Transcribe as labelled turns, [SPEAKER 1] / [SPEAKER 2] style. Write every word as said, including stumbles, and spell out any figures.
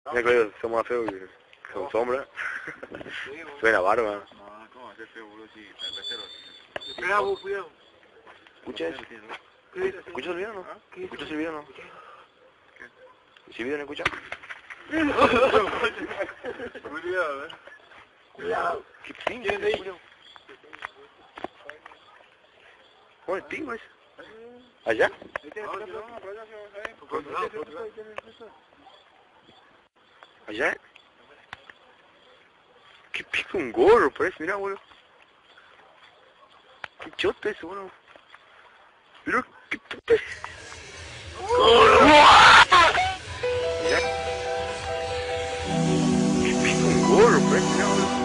[SPEAKER 1] Mira que somos más feos que con sombra. Suena barba.
[SPEAKER 2] No, ¿cómo va a ser feo, boludo? Sí, cervecero.
[SPEAKER 3] Espera, vos, cuidado.
[SPEAKER 1] ¿Escucha eso? ¿Escuchas el video no? ¿Escuchas el video no? ¿Si el video no escucha?
[SPEAKER 2] Cuidado, eh.
[SPEAKER 3] Cuidado.
[SPEAKER 1] ¿Qué pinche es ahí? ¿Cómo es el pingo ese? ¿Allá? ¿Allá? ¿Qué pico un gorro parece? Mirá, boludo. ¿Qué chote eso, boludo? Mirá, ¿qué puta es? ¿Allá? ¿Qué pico un gorro parece? Mirá, boludo.